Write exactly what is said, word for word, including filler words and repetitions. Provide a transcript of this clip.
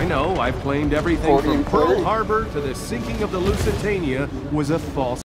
know I've claimed everything from Pearl Harbor to the sinking of the Lusitania was a false